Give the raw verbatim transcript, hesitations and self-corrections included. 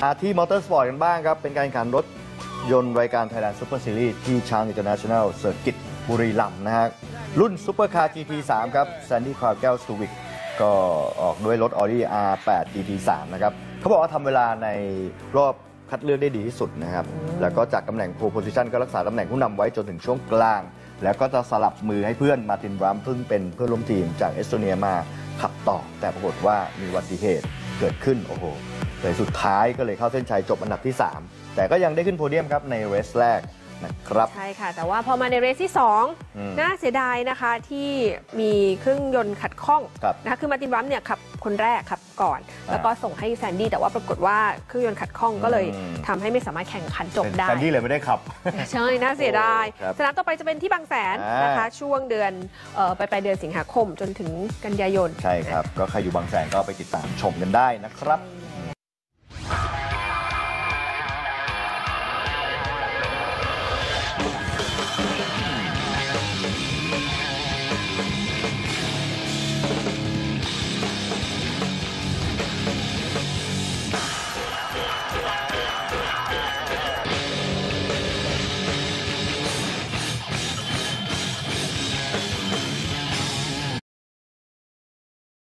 ที่มอเตอร์สปอร์ตกันบ้างครับเป็นการแข่งขันรถยนต์รายการ Thailand Super Series ที่ช้าง International Circuit บุรีรัมย์นะฮะรุ่นซุปเปอร์คาร์ จี ที สาม ครับแซนดี้คลาวแก้วสตูวิกก็ออกด้วยรถ Audi อาร์ แปด จี ที สาม นะครับเขาบอกว่าทำเวลาในรอบคัดเลือกได้ดีที่สุดนะครับแล้วก็จากตำแหน่ง pole position ก็รักษาตำแหน่งผู้นำไว้จนถึงช่วงกลางแล้วก็จะสลับมือให้เพื่อนมาร์ติน รัมเพิ่งเป็นเพื่อนร่วมทีมจากเอสโตเนียมาขับต่อแต่ปรากฏว่ามีอุบัติเหตุเกิดขึ้นโอ้โหเลยสุดท้ายก็เลยเข้าเส้นชัยจบอันดับที่สามแต่ก็ยังได้ขึ้นโพเดียมครับในเรสแรกนะครับใช่ค่ะแต่ว่าพอมาในเรสที่สองน่าเสียดายนะคะที่มีเครื่องยนต์ขัดข้องนะคะคือมาร์ติน รัมเนี่ยขับคนแรกขับก่อนแล้วก็ส่งให้แซนดี้แต่ว่าปรากฏว่าเครื่องยนต์ขัดข้องก็เลยทำให้ไม่สามารถแข่งขันจบได้แซนดี้เลยไม่ได้ขับใช่น่าเสียดายสนามต่อไปจะเป็นที่บางแสนนะคะช่วงเดือนไปปลายเดือนสิงหาคมจนถึงกันยายนใช่ครับก็ใครอยู่บางแสนก็ไปติดตามชมกันได้นะครับ